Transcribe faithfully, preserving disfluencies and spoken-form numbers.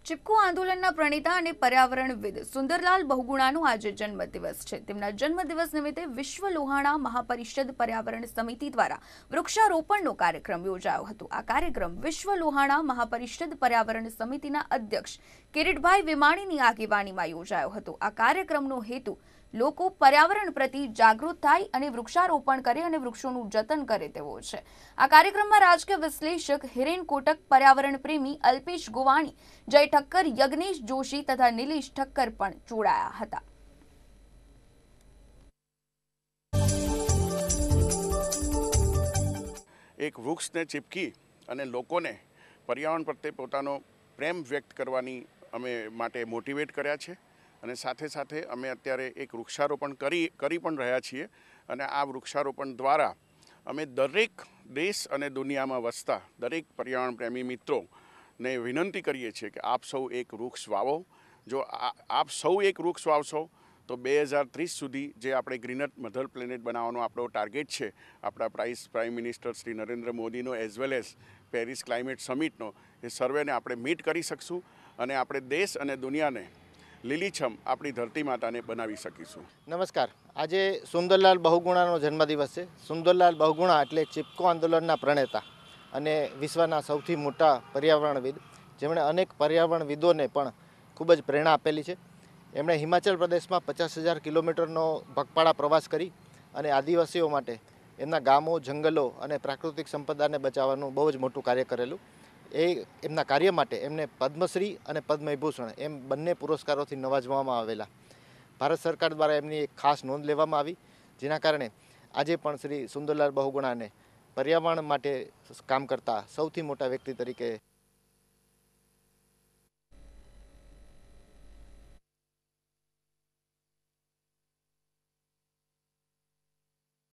ચીપકો આંદોલનના પ્રણેતા અને પર્યાવરણવિદ સુંદરલાલ બહુગુણાનો આજે જન્મદિવસ છે। તેમના જન્મદિવસ નિમિત્તે વિશ્વ લોહાણા મહાપરિષદ પર્યાવરણ સમિતિ દ્વારા વૃક્ષારોપણનો કાર્યક્રમ યોજાયો હતો। આ કાર્યક્રમ વિશ્વ લોહાણા મહાપરિષદ પર્યાવરણ સમિતિના અધ્યક્ષ કિરીટભાઈ વિમાણીની આગેવાનીમાં યોજાયો હતો। આ કાર્યક્રમનો હેતુ લોકો પર્યાવરણ પ્રતિ જાગૃત થાય અને વૃક્ષારોપણ કરે અને વૃક્ષોનું જતન કરે તેવો છે। આ કાર્યક્રમમાં રાજકીય વિશ્લેષક હિરેન કોટક, પર્યાવરણ પ્રેમી અલ્પેશ ગોવાણી, જય ઠક્કર, યજ્ઞેશ જોશી તથા નિલેશ ઠક્કર પણ જોડાયા હતા। એક વૃક્ષને ચીપકી અને લોકોને પર્યાવરણ પ્રત્યે પોતાનો પ્રેમ વ્યક્ત કરવાની અમે માટે મોટિવેટ કર્યા છે અને સાથે સાથે અમે અત્યારે એક વૃક્ષારોપણ કરી કરી પણ રહ્યા છીએ અને આ વૃક્ષારોપણ દ્વારા અમે દરેક દેશ અને દુનિયામાં વસતા દરેક પર્યાવરણ પ્રેમી મિત્રોને વિનંતી કરીએ છીએ કે આપ સૌ એક વૃક્ષ વાવો। જો આપ સૌ એક વૃક્ષ વાવશો તો બે હજાર ત્રીસ સુધી જે આપણે ગ્રીનર મધર પ્લેનેટ બનાવવાનો આપણો ટાર્ગેટ છે, આપણા price prime minister Shri Narendra મોદીનો as well as Paris climate સમિટનો, એ સર્વેને આપણે મીટ કરી શકશું અને આપણે દેશ અને દુનિયાને લીલીછમ આપણી ધરતી માતાને બનાવી શકીશું। નમસ્કાર, આજે સુંદરલાલ બહુગુણાનો જન્મદિવસ છે। સુંદરલાલ બહુગુણા એટલે ચીપકો આંદોલનના પ્રણેતા અને વિશ્વના સૌથી મોટા પર્યાવરણવિદ, જેમણે અનેક પર્યાવરણવિદોને પણ ખૂબ જ પ્રેરણા આપેલી છે। એમણે હિમાચલ પ્રદેશમાં પચાસ હજાર કિલોમીટરનો પગપાળા પ્રવાસ કરી અને આદિવાસીઓ માટે એમના ગામો, જંગલો અને પ્રાકૃતિક સંપદાને બચાવવાનું બહુ જ મોટું કાર્ય કરેલું। એ એમના કાર્ય માટે એમને પદ્મશ્રી અને પદ્મવિભૂષણ એમ બંને પુરસ્કારોથી નવાજવામાં આવેલા। ભારત સરકાર દ્વારા એમની એક ખાસ નોંધ લેવામાં આવી, જેના કારણે આજે પણ શ્રી સુંદરલાલ બહુગુણાને પર્યાવરણ માટે કામ કરતા સૌથી મોટા વ્યક્તિ તરીકે